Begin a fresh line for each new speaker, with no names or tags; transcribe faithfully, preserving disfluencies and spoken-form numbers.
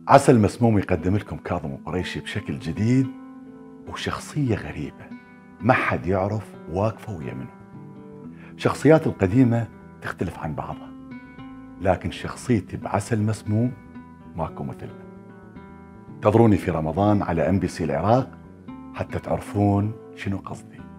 عسل مسموم يقدم لكم كاظم القريشي بشكل جديد وشخصية غريبة ما حد يعرف واقفة ويا منه. شخصيات القديمة تختلف عن بعضها، لكن شخصيتي بعسل مسموم ماكو مثلها. انتظروني في رمضان على ام بي سي العراق حتى تعرفون شنو قصدي.